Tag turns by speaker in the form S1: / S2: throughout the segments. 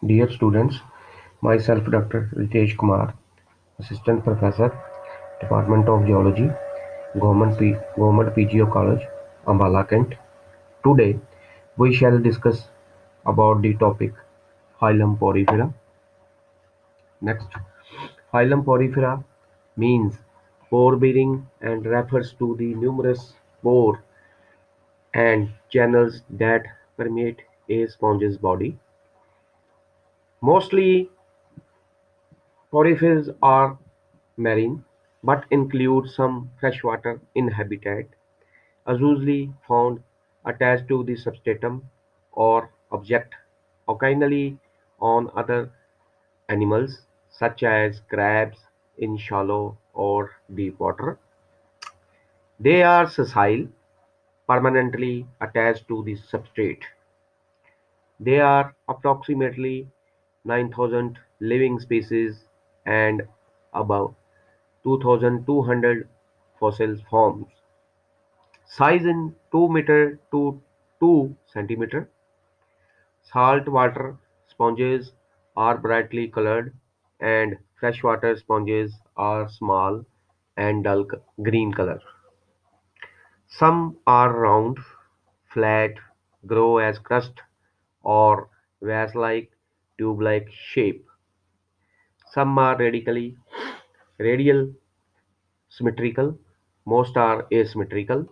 S1: Dear students, myself Dr. Ritesh Kumar, Assistant Professor, Department of Geology, Government PGO College, Ambala Kent. Today, we shall discuss about the topic Phylum Porifera. Next, Phylum Porifera means pore-bearing and refers to the numerous pore and channels that permeate a sponge's body. Mostly porifers are marine, but include some freshwater inhabitat, usually found attached to the substratum or object, occasionally on other animals such as crabs in shallow or deep water. They are sessile, permanently attached to the substrate. There are approximately 9,000 living species and above 2,200 fossil forms. Size in 2 meter to 2 centimeter. Saltwater sponges are brightly colored and freshwater sponges are small and dull green color. Some are round, flat, grow as crust or vase-like, tube-like shape. Some are radial symmetrical, most are asymmetrical.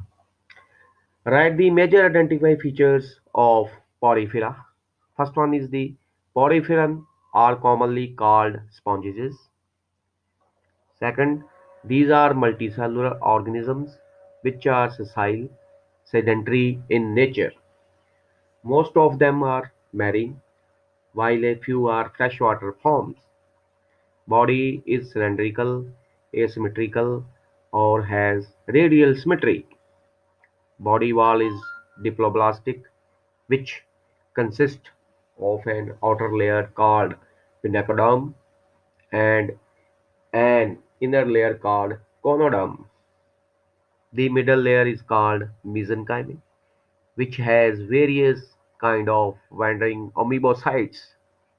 S1: Write the major identifying features of Porifera. First one is the Poriferan are commonly called sponges. Second, these are multicellular organisms which are sessile, sedentary in nature. Most of them are marine, while a few are freshwater forms. Body is cylindrical, asymmetrical, or has radial symmetry. Body wall is diploblastic, which consists of an outer layer called pinacoderm and an inner layer called conoderm. The middle layer is called mesenchyme, which has various kind of wandering amoebocytes.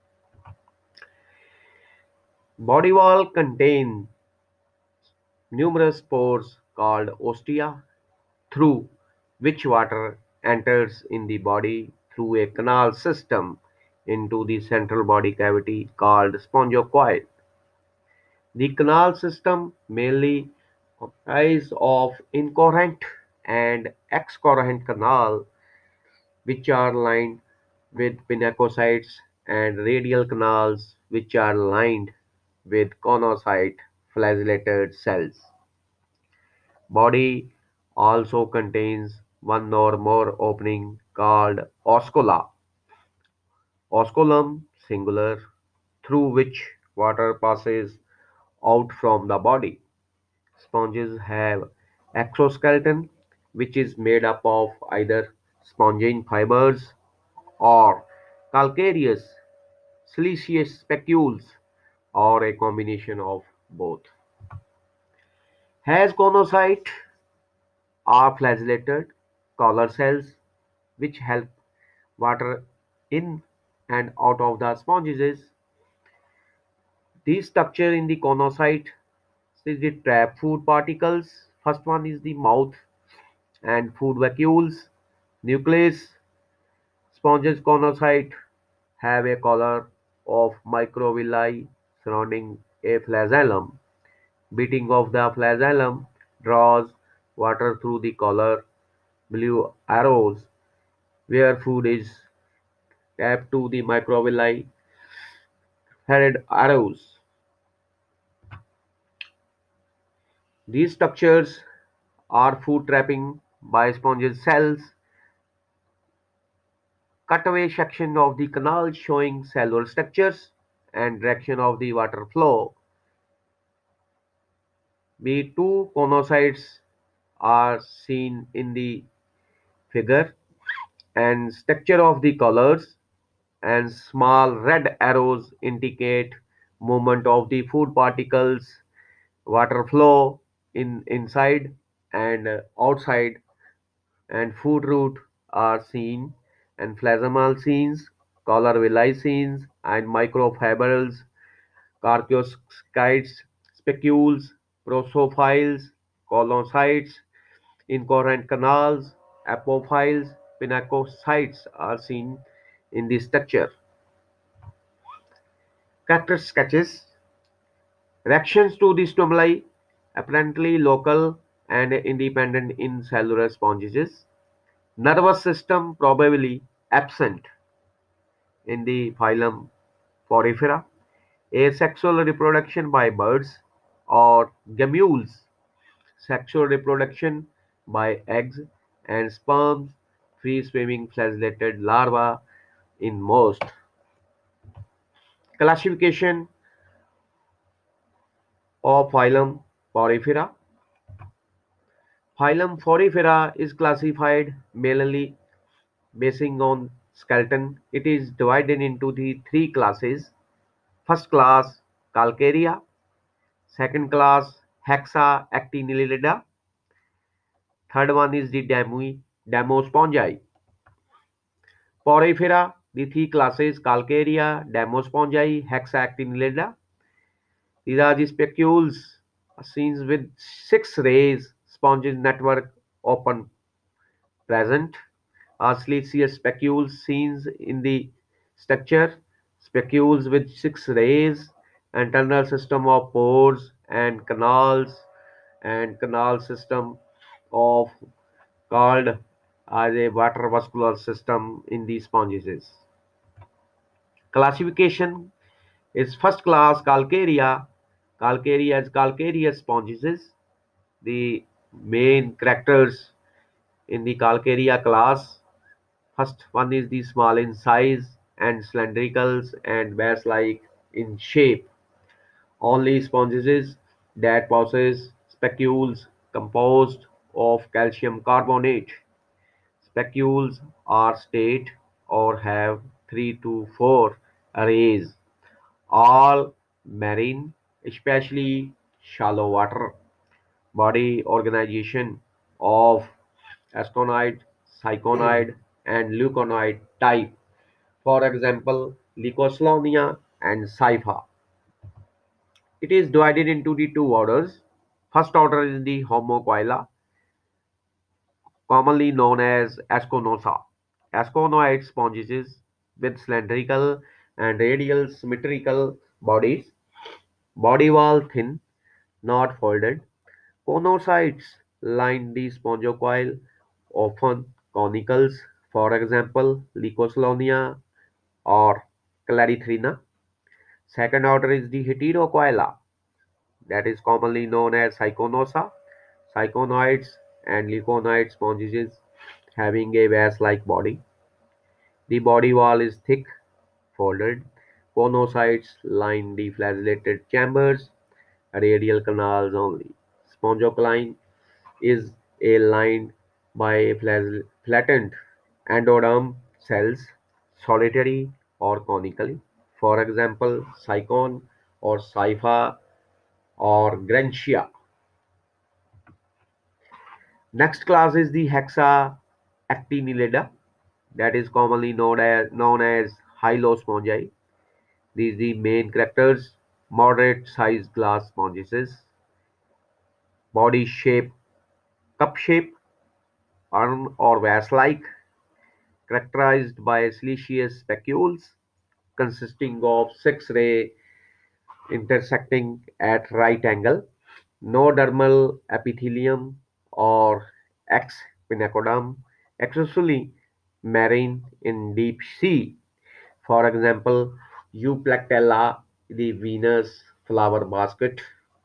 S1: Body wall contains numerous pores called ostia, through which water enters in the body through a canal system into the central body cavity called spongocoil. The canal system mainly comprises of incoherent and excoherent canal which are lined with pinacocytes and radial canals which are lined with conocyte flagellated cells. Body also contains one or more opening called oscula, osculum singular, through which water passes out from the body. Sponges have exoskeleton, which is made up of either spongine fibers or calcareous siliceous specules or a combination of both. Has conocyte are flagellated collar cells which help water in and out of the sponges. These structure in the conocyte is the trap food particles. First one is the mouth and food vacuoles. Nucleus. Sponges conocyte have a collar of microvilli surrounding a flagellum. Beating of the flagellum draws water through the collar. Blue arrows where food is tapped to the microvilli. Red arrows. These structures are food trapping by sponges cells. Cutaway section of the canal showing cellular structures and direction of the water flow. The two conocytes are seen in the figure and structure of the colors and small red arrows indicate movement of the food particles, water flow inside and outside and food route are seen and plasmal scenes. colourlysines, and microfibrils, carciocytes, spicules, prosophiles, colocytes, incoherent canals, apophyles, pinacocytes are seen in the structure. Character sketches. Reactions to the stimuli apparently local and independent in cellular sponges. Nervous system probably absent in the phylum Porifera. Asexual reproduction by birds or gammules. Sexual reproduction by eggs and sperms. Free swimming flagellated larvae in most. Classification of phylum Porifera. Phylum Porifera is classified mainly based on skeleton. It is divided into the three classes. First class Calcarea, second class Hexaactinellida, third one is the Demospongi. Porifera, the three classes Calcarea, Demospongi, Hexaactinellida. These are the spicules seen with six rays sponges network open present. Are siliceous spicules seen in the structure. Spicules with six rays, internal system of pores and canal system of called as a water vascular system in these sponges. Classification is first class Calcarea. Calcarea is calcareous sponges. The main characters in the Calcarea class. First one is the small in size and cylindricals and vase-like in shape. Only sponges that possess spicules composed of calcium carbonate. Spicules are straight or have 3 to 4 arrays, all marine, especially shallow water. Body organization of asconide, cyconide, and leuconide type. For example, Leucoslonia and Cypha. It is divided into the two orders. First order is the Homocoila, commonly known as Asconosa. Asconoid sponges with cylindrical and radial symmetrical bodies. Body wall thin, not folded. Conocytes line the spongocoil, often conicals. For example, Leucoslonia or Clarithrina. Second order is the Heterocoela, that is commonly known as Syconosa. Syconoids and leuconoid sponges having a vase-like body. The body wall is thick, folded. Conocytes line the flagellated chambers, radial canals only. Spongocoline is a lined by flattened endoderm cells, solitary or conically. For example, Sycon or Sypha or Grantia. Next class is the Hexaactinellida, that is commonly known as Hylospongi. These are the main characters: moderate sized glass sponges, body shape cup shape, urn or vase-like, characterized by siliceous specules consisting of six ray intersecting at right angle, no dermal epithelium or ex pinnacoderm, excessively marine in deep sea. For example, Euplectella, the Venus flower basket.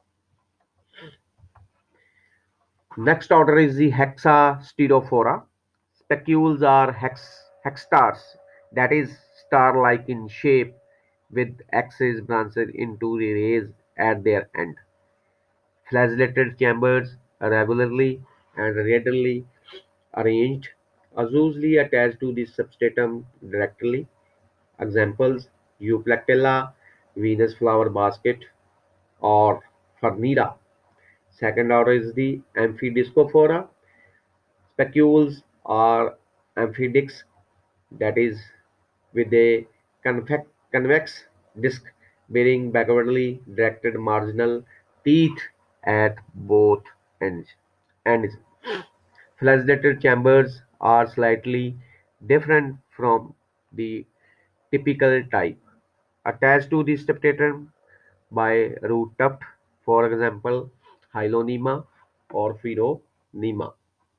S1: Next order is the Hexasterophora. Specules are hexstars, that is star-like in shape with axis branched into the rays at their end. Flagellated chambers are regularly and radially arranged, usually attached to the substratum directly. Examples: Euplectella, Venus flower basket, or Fernida. Second order is the Amphidiscophora. Specules are amphidix, that is with a convex disc bearing backwardly directed marginal teeth at both ends. ends. Flagellated chambers are slightly different from the typical type. Attached to the septum by root tuft, for example, Hyloneema or Pheroneema.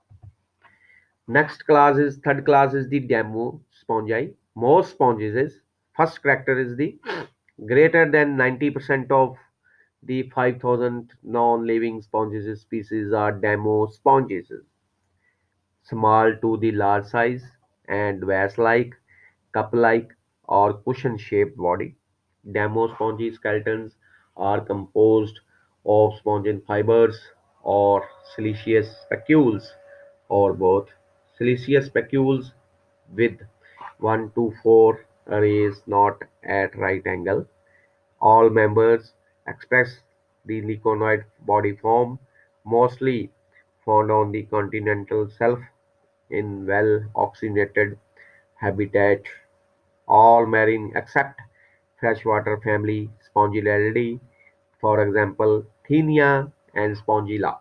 S1: Next class is third class is the demo spongi. Most sponges is first character is the greater than 90% of the 5,000 non-living sponges species are demo sponges, small to the large size and vase-like, cup-like, or cushion-shaped body. Demo spongy skeletons are composed of spongin fibers or siliceous spicules, or both. Siliceous spicules with 1 to 4 arrays not at right angle. All members express the liconoid body form, mostly found on the continental shelf in well-oxygenated habitat. All marine except freshwater family Spongilidae, for example, Thenia and Spongilla.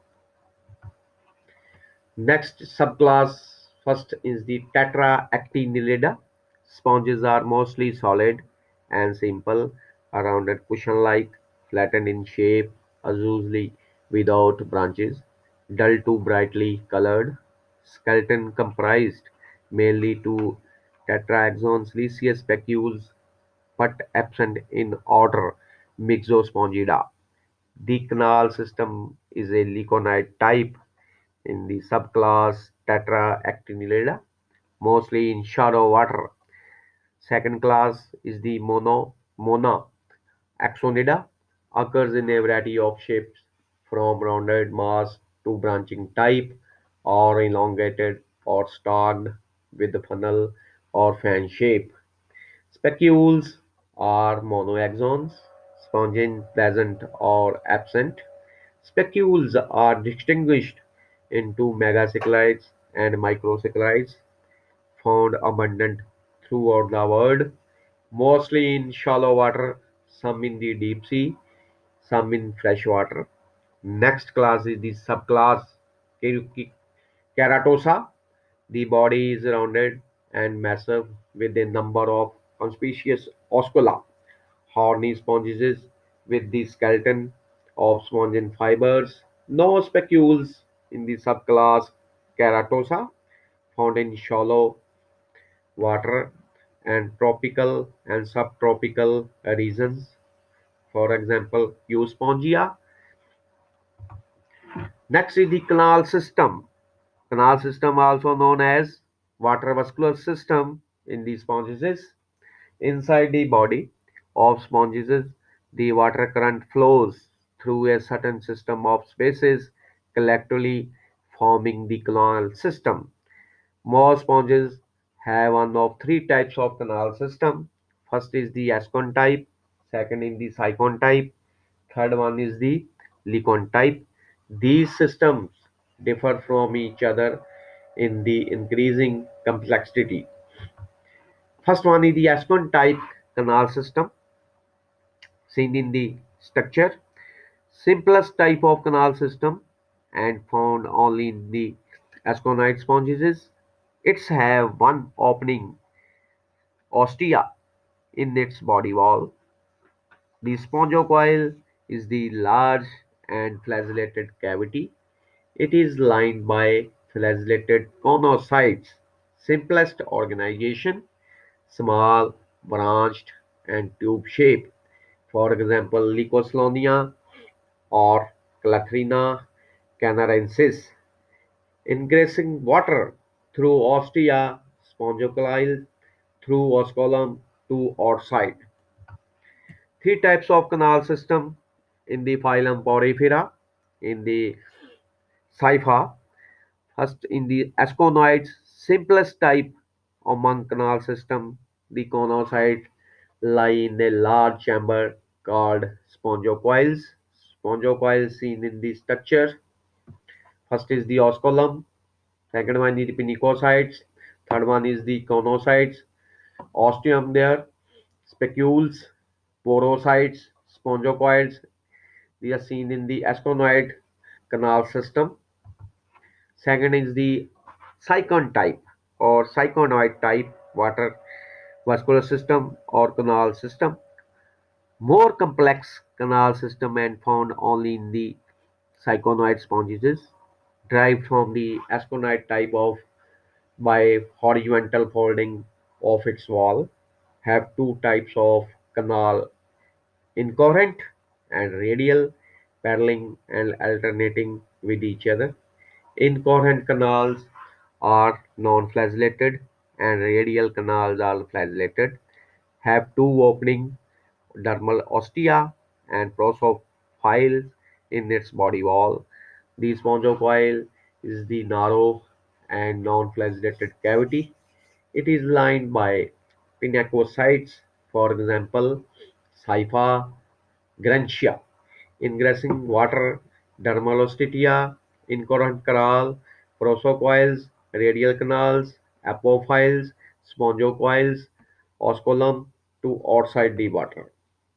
S1: Next subclass first is the Tetraactinellida. Sponges are mostly solid and simple, rounded cushion-like, flattened in shape, usually without branches, dull to brightly colored. Skeleton comprised mainly two tetraxon siliceous spicules but absent in order Mixospongida. The canal system is a liconite type in the subclass Tetraactinellida, mostly in shallow water. Second class is the Mona Axonida, occurs in a variety of shapes from rounded mass to branching type or elongated or stalked with the funnel or fan shape. Specules are monoaxons, spongin present or absent. Specules are distinguished into megacyclides and microcyclides, found abundant throughout the world, mostly in shallow water, some in the deep sea, some in fresh water. Next class is the subclass Keratosa. The body is rounded and massive with a number of conspicuous oscula, horny sponges with the skeleton of spongin fibers. No specules in the subclass Keratosa, found in shallow water and tropical and subtropical regions. For example, Euspongia. Next is the canal system. Canal system, also known as water vascular system in the sponges. Inside the body of sponges, the water current flows through a certain system of spaces, collectively forming the canal system. Most sponges have one of three types of canal system. First is the Ascon type, second is the Sycon type, third one is the Licon type. These systems differ from each other in the increasing complexity. First one is the Ascon type canal system seen in the structure. Simplest type of canal system and found only in the Asconite sponges. It's have one opening ostia in its body wall. The spongocoil is the large and flagellated cavity. It is lined by flagellated conocytes. Simplest organization, small, branched, and tube shaped. For example, Leucoslonia or Clathrina canarensis. Ingressing water through ostia, spongocoil, through osculum to outside. Three types of canal system in the phylum Porifera, in the Cypha. First, in the asconoids, simplest type among canal system, the conocytes lie in a large chamber called spongocoils. Spongocoils seen in the structure. First is the osculum, second one is the pinicocytes, third one is the conocytes. Ostium there, spicules, porocytes, spongocoids. They are seen in the asconoid canal system. Second is the cycon type or cyconoid type water vascular system or canal system. More complex canal system and found only in the cyconoid sponges derived from the asconite type of by horizontal folding of its wall have two types of canal, incoherent and radial, paralleling and alternating with each other. Incoherent canals are non-flagellated and radial canals are flagellated, have two opening dermal ostia and prosophiles in its body wall. The spongocoil is the narrow and non-flagellated cavity. It is lined by pinacocytes, for example, Sypha grantia, ingressing water, dermalostetia, incoherent canal, prosocoils, radial canals, apophyles, spongocoils, osculum to outside the water.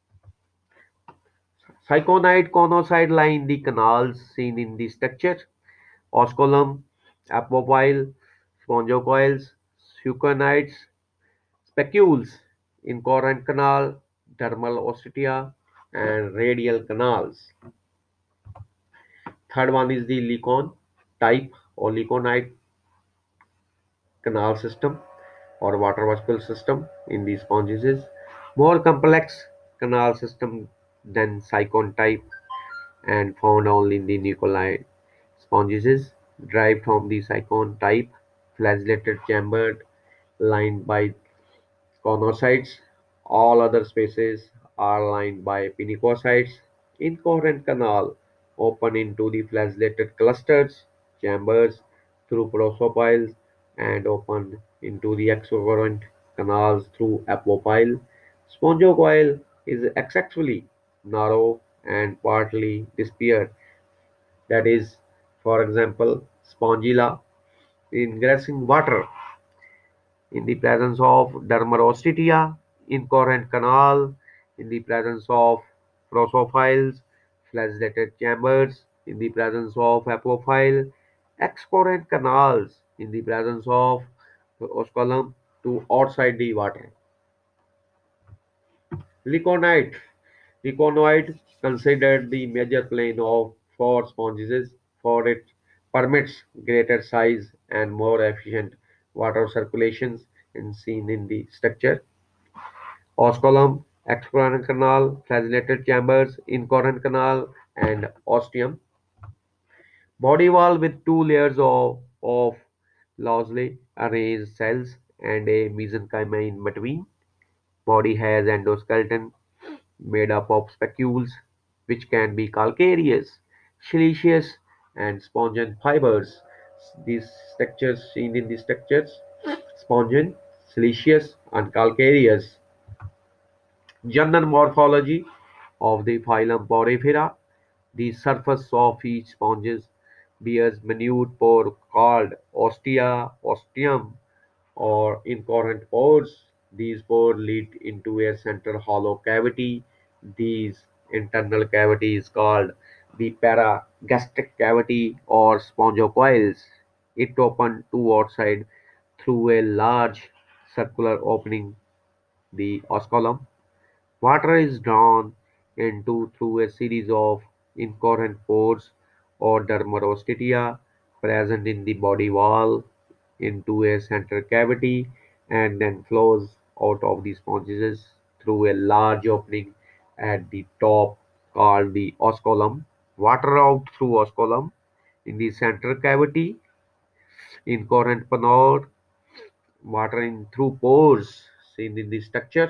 S1: Cyconide conocyte line the canals seen in the structure. Osculum, apophile, spongocoils, suconides, specules, incoherent canal, dermal ossetia, and radial canals. Third one is the Lecon type or Leconite canal system or water vascular system in the sponges. More complex canal system than Cycon type and found only in the Nicolai sponges derived from the Cycon type, flagellated chambered, lined by conocytes. All other spaces are lined by pinacocytes. Incoherent canal open into the flagellated clusters, chambers through prosopiles and open into the exocoherent canals through apopyle. Spongocoil is asexually narrow and partly disappeared. That is, for example, spongilla ingressing water in the presence of dermatostetia, incoherent canal, in the presence of prosophiles, flagellated chambers, in the presence of apophile, excoherent canals, in the presence of osculum to outside the water. Leconite. Leconoid considered the major plane of for sponges for it permits greater size and more efficient water circulations and seen in the structure. Osculum, extracoronal canal, flagellated chambers, incoherent canal, and ostium. Body wall with two layers of loosely arranged cells and a mesenchyma in between. Body has endoskeleton made up of spicules, which can be calcareous, siliceous, and spongian fibers. These structures seen in these structures, spongian, siliceous, and calcareous. General morphology of the phylum Porifera. The surface of each sponge bears minute pore called ostia, ostium, or incoherent pores. These pores lead into a central hollow cavity. These internal cavity is called the paragastric cavity or spongocoils. It open to outside through a large circular opening, the osculum. Water is drawn into through a series of incoherent pores or dermatostetia present in the body wall into a central cavity and then flows out of the sponges through a large opening at the top called the osculum. Water out through osculum in the central cavity, incoherent pore, water in through pores seen in the structure.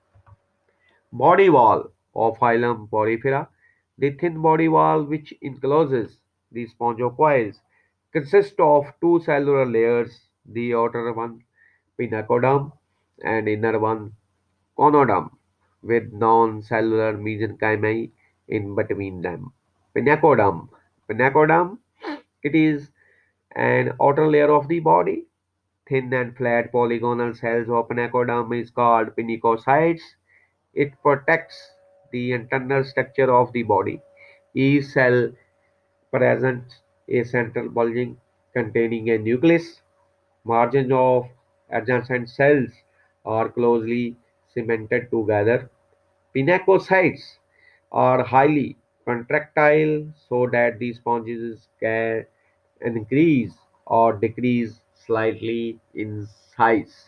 S1: Body wall of phylum Porifera. The thin body wall which encloses the spongocoils consists of two cellular layers, the outer one pinacoderm and inner one conoderm, with non-cellular mesenchymi in between them. Pinacoderm. It is an outer layer of the body Thin and flat polygonal cells of panacoderm is called pinicocytes. It protects the internal structure of the body. Each cell presents a central bulging containing a nucleus. Margins of adjacent cells are closely cemented together. Pinacocytes are highly contractile so that the sponges can increase or decrease slightly in size.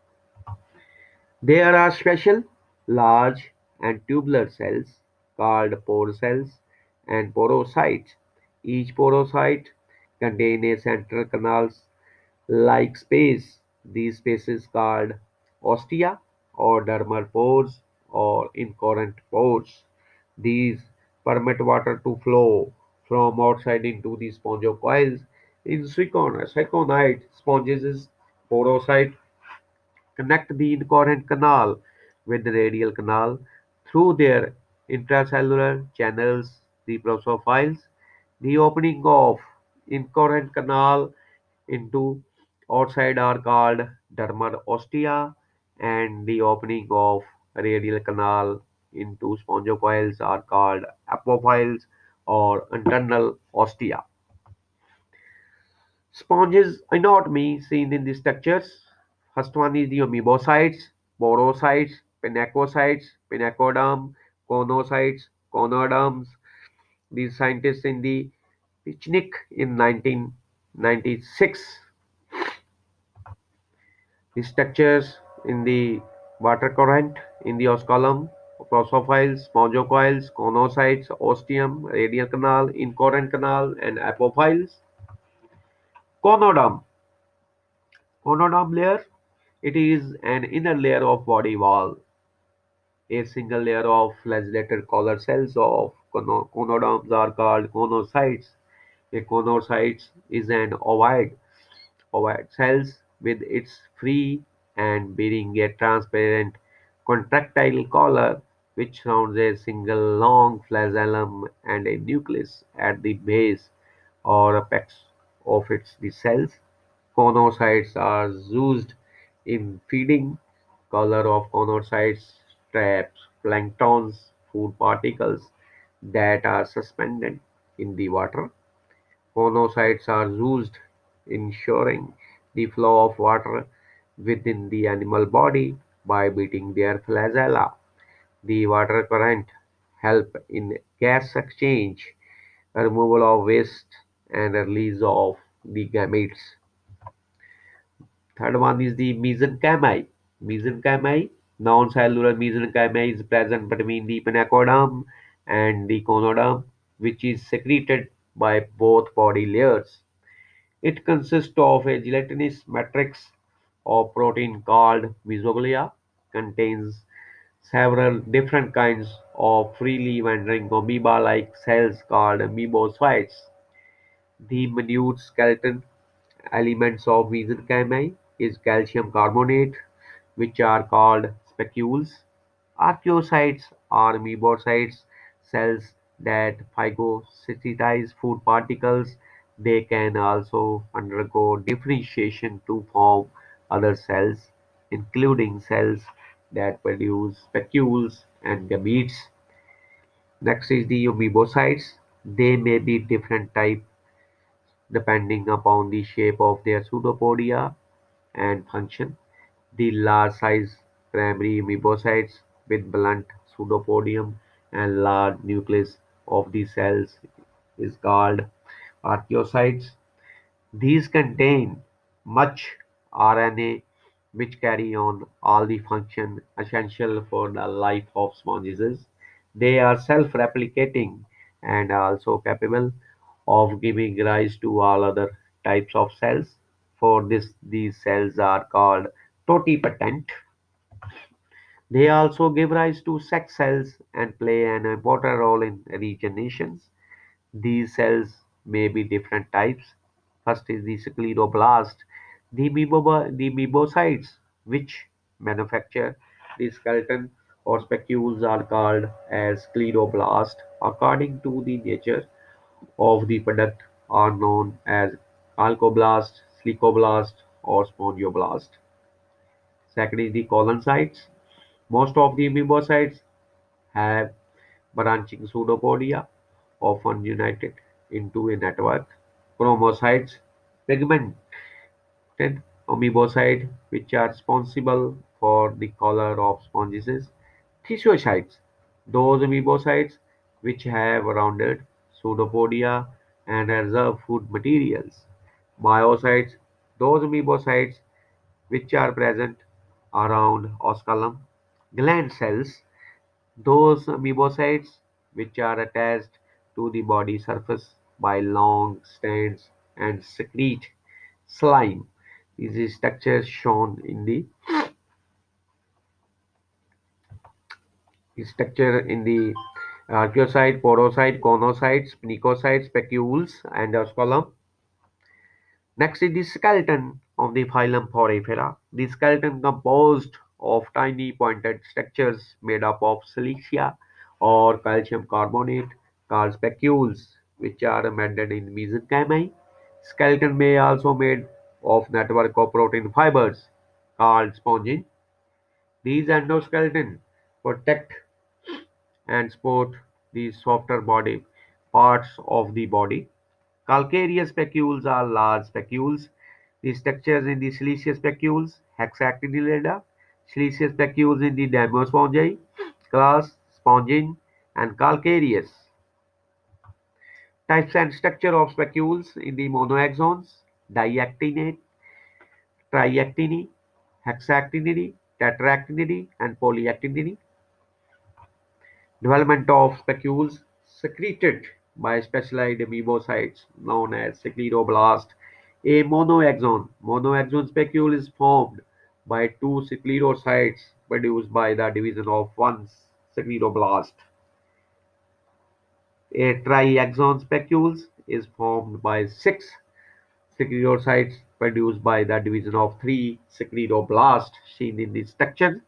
S1: There are special, large, and tubular cells called pore cells and porocytes. Each porocyte contains a central canal-like space. These spaces called ostia or dermal pores or incoherent pores. These permit water to flow from outside into the spongocoils. In Syconite sponges, porocyte connect the incoherent canal with the radial canal through their intracellular channels, the prosophiles. The opening of incoherent canal into outside are called dermal ostia, and the opening of radial canal into spongocoils are called apophyles or internal ostia. Sponges anatomy seen in the structures. First one is the amoebocytes, porocytes, pinacocytes, pinacoderm, conocytes, conoderms. These scientists in the Pichnik in 1996. The structures in the water current in the osculum, prosophiles, spongocoils, conocytes, ostium, radial canal, incoherent canal, and apophyles. Conodum. Conodum layer. It is an inner layer of body wall, a single layer of flagellated collar cells of conoderms are called conocytes. A conocyte is an ovoid cells with its free and bearing a transparent contractile collar which surrounds a single long flagellum and a nucleus at the base or apex of its the cells. Conocytes are used in feeding. Color of conocytes traps planktons, food particles that are suspended in the water. Conocytes are used in ensuring the flow of water within the animal body by beating their flagella. The water current help in gas exchange, removal of waste, and release of the gametes. Third one is the mesenchymi. Mesenchymi, non-cellular mesenchymi is present between the pinacoderm and the conoderm, which is secreted by both body layers. It consists of a gelatinous matrix of protein called mesoglia, contains several different kinds of freely wandering amoeba-like cells called amoebocytes. The minute skeleton elements of mesenchymi is calcium carbonate, which are called specules. Archaeocytes are amoebocytes cells that phagocytize food particles. They can also undergo differentiation to form other cells, including cells that produce specules and gametes. Next is the amoebocytes. They may be different types depending upon the shape of their pseudopodia and function. The large-size primary amoebocytes with blunt pseudopodium and large nucleus of the cells is called archaeocytes. These contain much RNA which carry on all the function essential for the life of sponges. They are self-replicating and are also capable of giving rise to all other types of cells. For this, these cells are called totipotent. They also give rise to sex cells and play an important role in regeneration. These cells may be different types. First is the scleroblast. The amoebocytes, which manufacture the skeleton or specules, are called as scleroblast. According to the nature of the product, are known as alkoblast, silicoblast, or spongioblast. Second is the coloncytes. Most of the amoebocytes have branching pseudopodia, often united into a network. Chromocytes, pigmented amoebocytes, which are responsible for the color of sponges. Tissue-cytes, those amoebocytes which have rounded pseudopodia and reserve food materials. Myocytes, those amoebocytes which are present around osculum. Gland cells, those amoebocytes which are attached to the body surface by long strands and secrete slime. This is structure shown in the archaeocyte, porocyte, conocytes, pnicocytes, specules, and osculum. Next is the skeleton of the phylum Porifera. The skeleton composed of tiny pointed structures made up of silicia or calcium carbonate called specules, which are embedded in mesenchymi. Skeleton may also made of network of protein fibers called spongin. These endoskeleton protect and support the softer body parts of the body. Calcareous specules are large specules. The structures in the siliceous specules, hexactinellida, siliceous specules in the Dermospongi class, spongin, and calcareous. Types and structure of specules in the monoaxons, diactinate, triactini, hexactinidae, tetractinidae, and polyactinidae. Development of specules secreted by specialized amoebocytes known as scleroblast. A monoaxon. Monoaxon specule is formed by two sclerocytes produced by the division of one scleroblast. A triaxon specule is formed by six sclerocytes produced by the division of three scleroblasts seen in this section.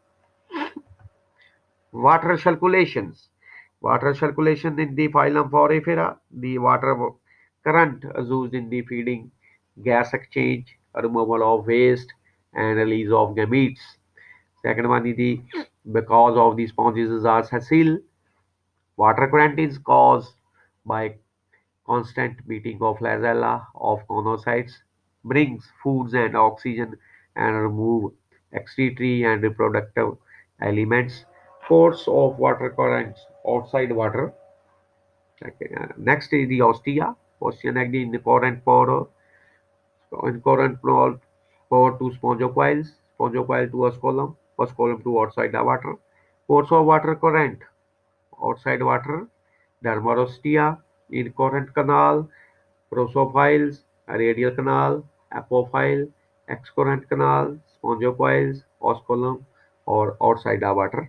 S1: Water circulations. Water circulation in the phylum Porifera. The water current is used in the feeding, gas exchange, removal of waste, and release of gametes. Second one is the because of the sponges are sessile. Water current is caused by constant beating of flagella of conocytes, brings foods and oxygen, and remove excretory and reproductive elements. Force of water currents outside water. Okay, next is the ostia. Osteonectin in the current pore, in current pore to spongocoils, spongocoil to osculum, osculum to outside the water. Force of water current outside water. Dermarostia in current canal, prosophiles, radial canal, apophile, excurrent canal, spongocoils, osculum, or outside the water.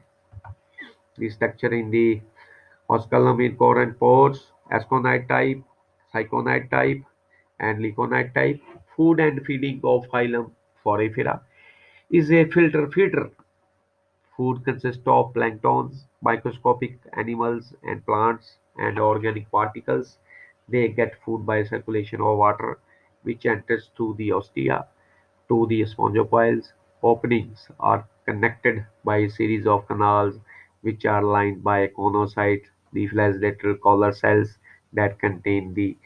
S1: The structure in the osculum in current pores, asconite type, cyconite type, and leconite type. Food and feeding of phylum Porifera is a filter feeder. Food consists of planktons, microscopic animals and plants, and organic particles. They get food by circulation of water, which enters through the ostia to the spongocoils. Openings are connected by a series of canals which are lined by conocytes, the flagellated collar cells that contain the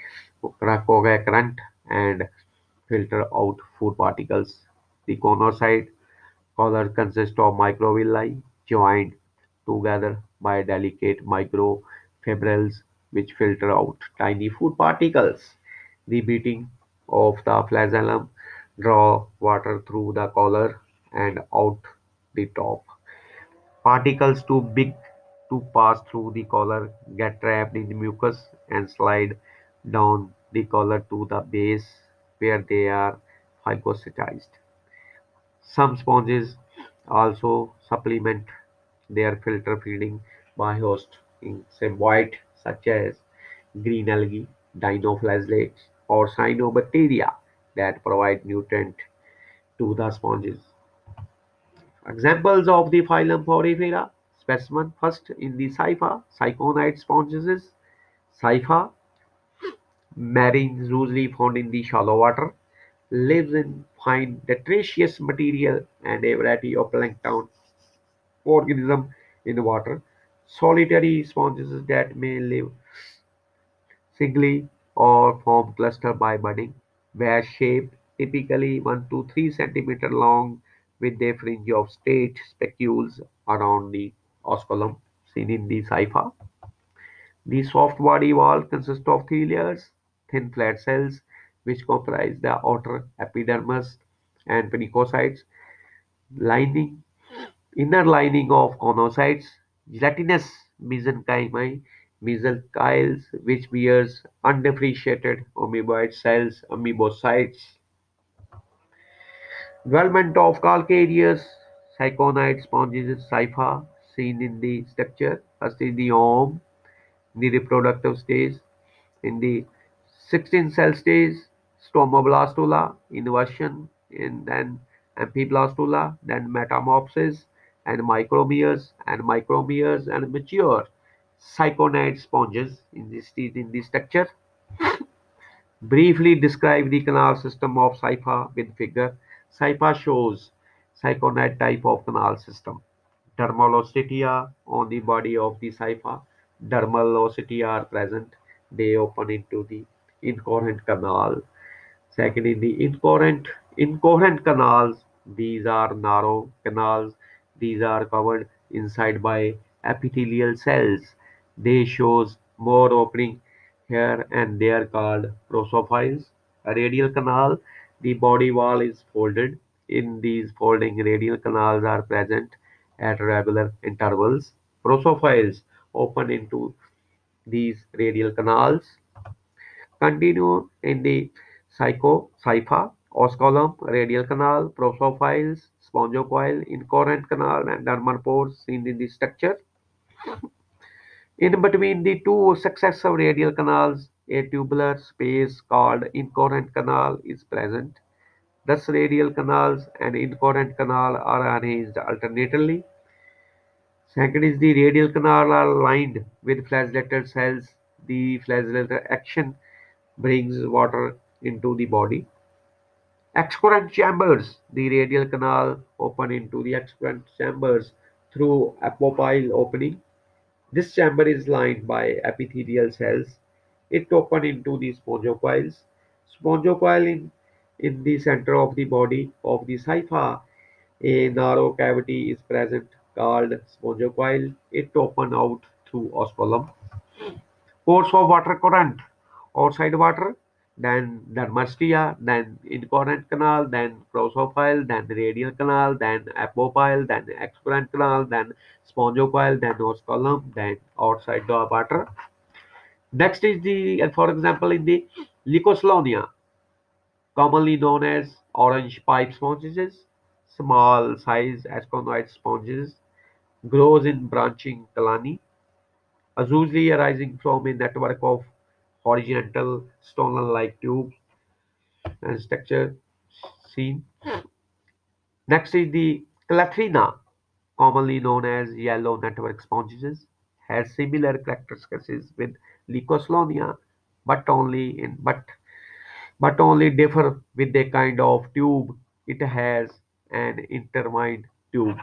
S1: current and filter out food particles. The conocyte collar consists of microvilli joined together by delicate microfibrils which filter out tiny food particles. The beating of the flagellum draw water through the collar and out the top. Particles too big to pass through the collar get trapped in the mucus and slide down the collar to the base where they are phagocytized. Some sponges also supplement their filter feeding by hosting symbiote such as green algae, dinoflagellates, or cyanobacteria that provide nutrient to the sponges. Examples of the phylum Porifera specimen first in the Scypha, Cyconite sponges. Scypha, marine usually found in the shallow water. lives in fine detritus material and a variety of plankton organisms in water. Solitary sponges that may live singly or form cluster by budding, were shaped, typically 1 to 3 centimeter long, with a fringe of straight spicules around the osculum, seen in the cypha. The soft body wall consists of three layers: thin flat cells, which comprise the outer epidermis and panicocytes, lining, inner lining of conocytes, gelatinous mesenchymi, mesenchyles, which bears undifferentiated amoeboid cells, amoebocytes. Development of calcareous cyconide sponges, cypha, seen in the structure. First is the ovum, the reproductive stage. In the 16 cell stage, stomoblastula, inversion, and then amphiblastula, then metamorphosis, and micromeres and mature cyconid sponges in the structure. Briefly describe the canal system of Cypha with figure. Cypha shows cyconid type of canal system. Dermal ostetia on the body of the Cypha. Dermal ostetia are present. They open into the incoherent canal. Second, in the incoherent canals, these are narrow canals. These are covered inside by epithelial cells. They shows more opening here and there called prosophiles. A radial canal, the body wall is folded. In these folding radial canals are present at regular intervals. Prosophiles open into these radial canals. Continue in the cypha, osculum, radial canal, prosophiles, spongocoil, incoherent canal, and dermal pores seen in the structure. In between the two successive radial canals, a tubular space called incoherent canal is present. Thus, radial canals and incoherent canal are arranged alternately. Second is the radial canal are lined with flagellated cells. The flagellated action brings water into the body. Excurrent chambers: the radial canal open into the excurrent chambers through apopyle opening. This chamber is lined by epithelial cells. It open into the spongocoils. Spongocoil in the center of the body of the cypha. A narrow cavity is present called spongocoil. It open out through osculum. Course of water current: outside water, then dermastia, then incoherent canal, then prosophile, then radial canal, then apopyle, then excurrent canal, then spongocoil, then osculum, then outside the water. Next is the, for example, in the Leucoslonia, commonly known as orange pipe sponges, small size asconoid sponges, grows in branching calani, usually arising from a network of horizontal stolon-like tubes and structure seen. Next is the Clathrina, commonly known as yellow network sponges, has similar characteristics with Leucoslonia, but only differ with the kind of tube it has, an intermined tube.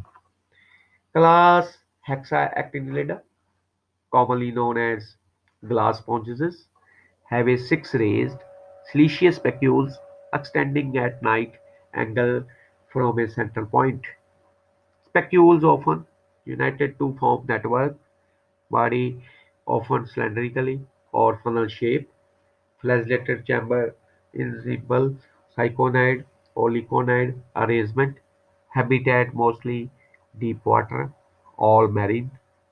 S1: Class Hexaactinellida, commonly known as glass sponges, have a six-raised siliceous specules extending at night angle from a central point. Specules often united to form network, body often cylindrically or funnel shape, flagellated chamber in simple cyconide or liconide arrangement, habitat mostly deep water, all marine.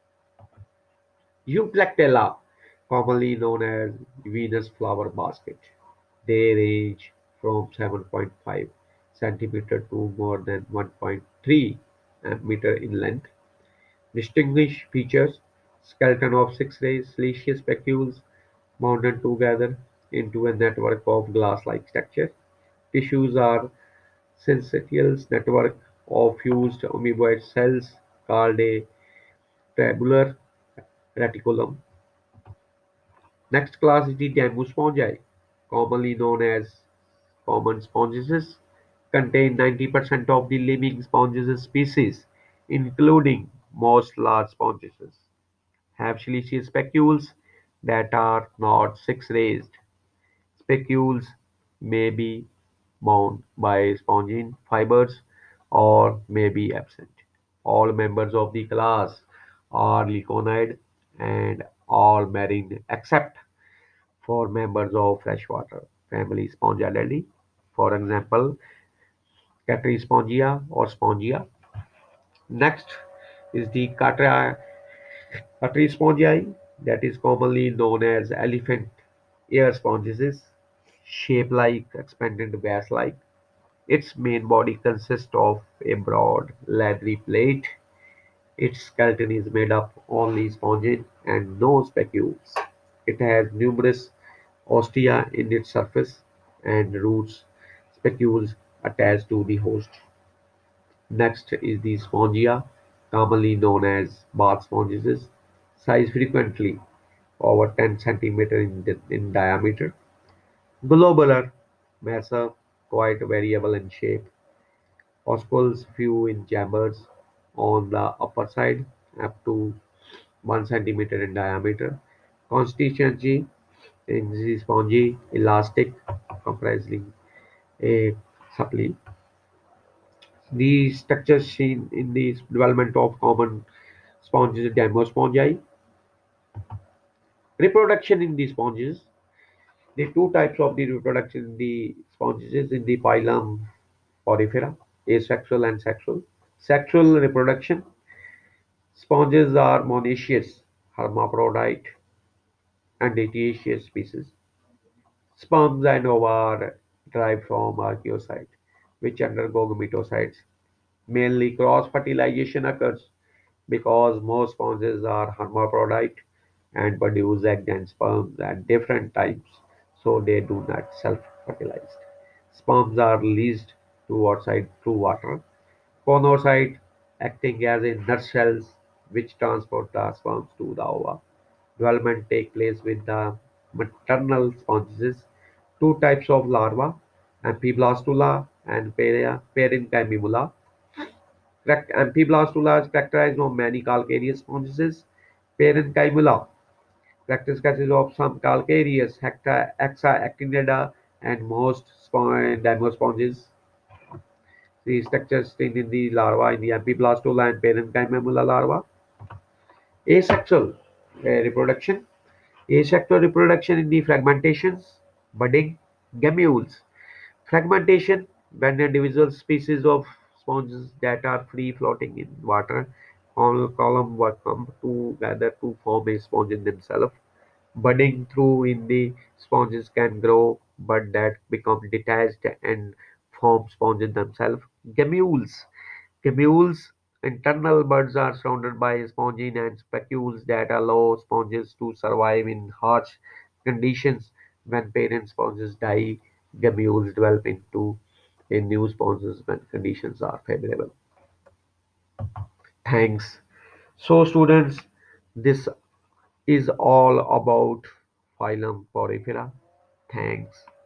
S1: Euplectella, commonly known as Venus flower basket. They range from 7.5 centimeter to more than 1.3 meter in length. Distinguished features: skeleton of six rays, siliceous specules mounted together into a network of glass-like structure. Tissues are syncytial network of fused amoeboid cells called a tabular reticulum. Next class is the Demuspongi, commonly known as common sponges contain 90% of the living sponges species, including most large sponges, have siliceous specules that are not six-rayed. Specules may be bound by spongin fibers or may be absent. All members of the class are leconid and all marine except for members of freshwater family Spongalidae. For example, Catrispongia or Spongia. Next is the Catrispongiae, that is commonly known as elephant ear sponges, shaped like expanded vase-like. Its main body consists of a broad, leathery plate. Its skeleton is made up only spongin and no spicules. It has numerous ostia in its surface and roots, spicules attached to the host. Next is the spongia, commonly known as bath sponges, size frequently over 10 centimeter in diameter. Globular, massive, quite variable in shape. Ospals few in chambers on the upper side, up to 1 centimeter in diameter. Constituency in the spongy, elastic, comprising a supply. The structures seen in the development of common sponges, Demospongi. Reproduction in the sponges. The two types of the reproduction in the sponges in the phylum Porifera, asexual and sexual. Sexual reproduction. Sponges are monoecious, hermaphrodite, and dioecious species. Sperms and ova are derived from archaeocytes, which undergo gametophytes. Mainly cross-fertilization occurs because most sponges are hermaphrodite and produce eggs and sperms at different times, so they do not self-fertilize. Sperms are released to outside through water. Conocyte acting as a nutshell which transport the sperms to the ova. Development take place with the maternal sponges. Two types of larvae, Amphiblastula and Parenchyma. Amphiblastula is characterized by many calcareous sponges. Parenchyma characterizes of some calcareous hexaactinida and most demosponges. The structures seen in the larva in the Amphiblastula and Parenchyma larva. Asexual reproduction. Asexual reproduction in the fragmentations, budding, gammules. Fragmentation, when individual species of sponges that are free floating in water all column work come together to form a sponge in themselves. Budding through in the sponges can grow, but that become detached and form sponge in themselves. Gammules. Gammules, internal buds are surrounded by spongin and spicules that allow sponges to survive in harsh conditions. When parent sponges die, gammules develop into a new sponges when conditions are favorable. Thanks. So, students, this is all about phylum Porifera. Thanks.